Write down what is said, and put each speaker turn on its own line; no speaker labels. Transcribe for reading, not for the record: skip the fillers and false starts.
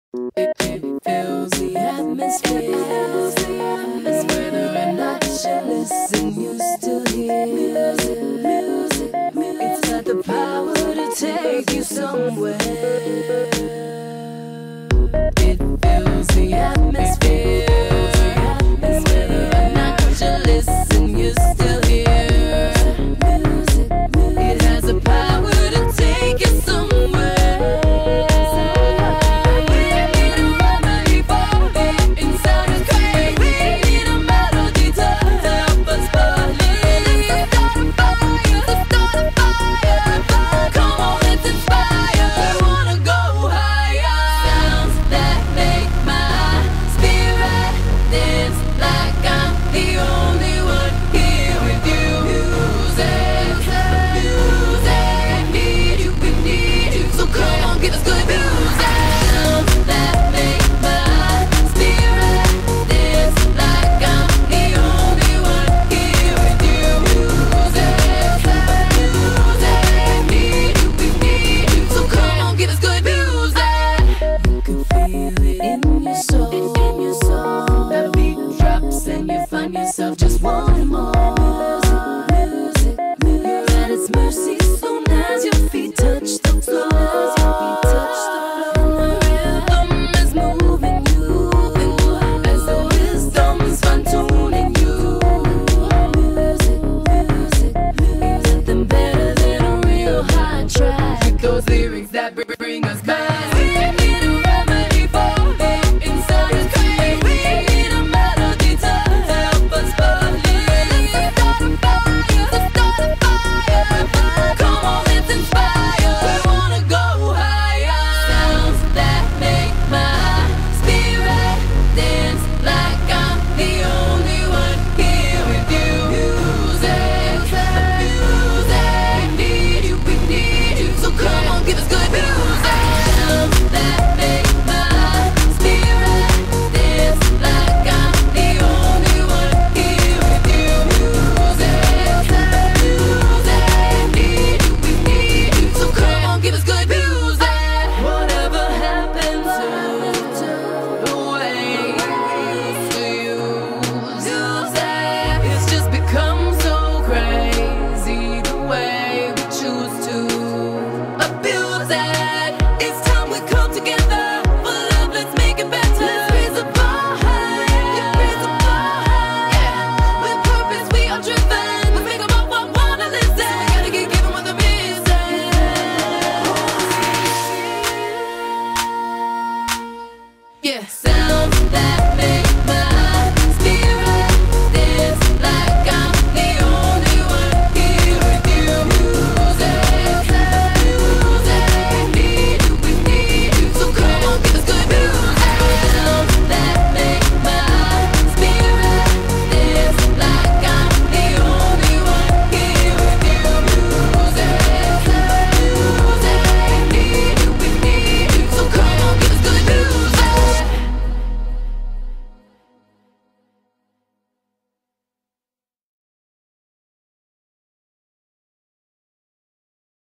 It fills the atmosphere. Whether or not you listen, you still hear music. It's got the power to take you somewhere. It fills the atmosphere. Whether or not you listen, you still hear music. It has the power to take you somewhere. Yourself just wanting more music. You're at its mercy soon as your feet touch the floor. And the rhythm is moving you as the wisdom's fine-tuning you. Music, ain't nothing better than a real high track with those lyrics that bring us back. Abuse it.